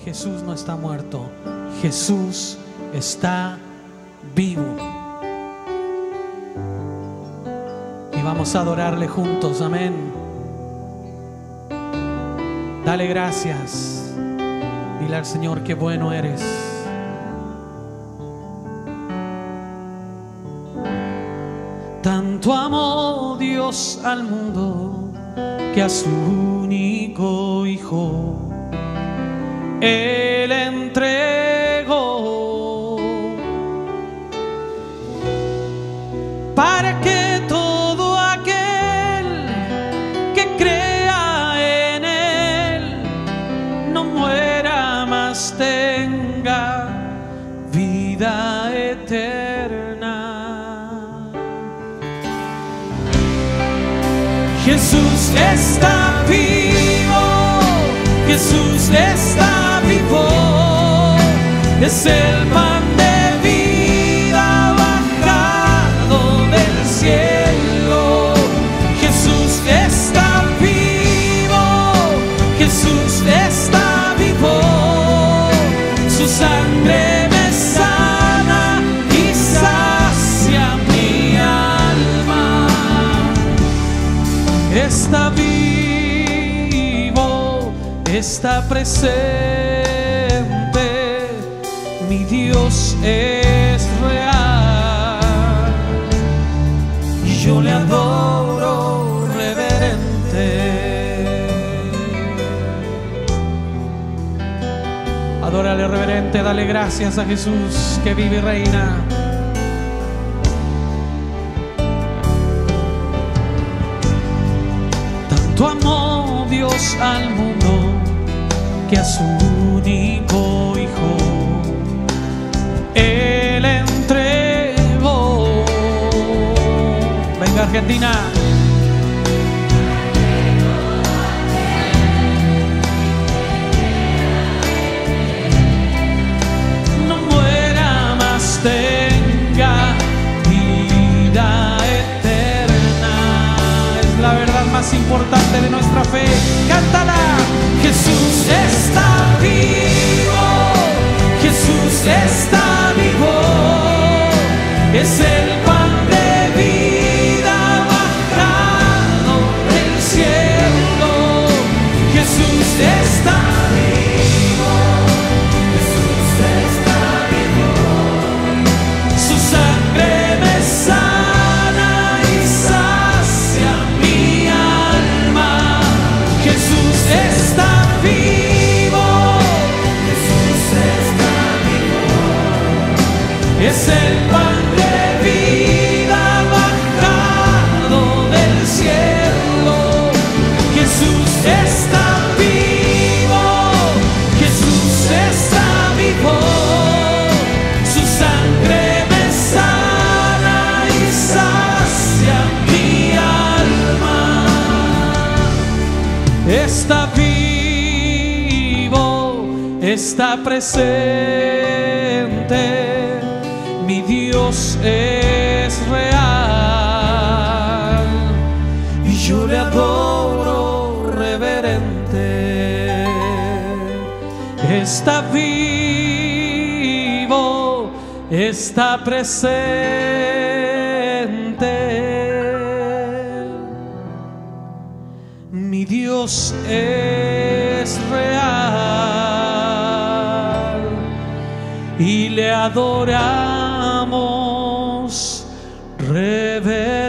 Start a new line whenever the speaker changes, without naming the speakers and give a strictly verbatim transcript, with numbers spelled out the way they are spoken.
Jesús no está muerto, Jesús está vivo. Y vamos a adorarle juntos, amén. Dale gracias. Dile al Señor qué bueno eres. Tanto amó Dios al mundo que a su único Hijo Él entregó, para que todo aquel que crea en Él no muera, mas tenga vida eterna. Jesús está vivo, Jesús está vivo, es el pan de vida bajado del cielo. Jesús está vivo, Jesús está vivo, su sangre me sana y sacia mi alma. Está vivo, está presente, mi Dios es real y yo le adoro reverente. Adórale reverente, dale gracias a Jesús que vive y reina. Tanto amó Dios al mundo que a su único Hijo Él entregó. Venga Argentina. No muera, mas tenga vida eterna. Es la verdad más importante de nuestra fe. Cántala. Jesús está vivo, Jesús está vivo, es el pan de vida bajado del cielo. Jesús está vivo, Jesús está vivo, su sangre me sana y sacia mi alma. Jesús está vivo, Jesús está vivo, es el pan de vida bajado del cielo. Jesús está vivo, Jesús está vivo, su sangre me sana y sacia mi alma. Está vivo, está presente, mi Dios es real y yo le adoro reverente. Está vivo, está presente, mi Dios es real y le adoramos reverente.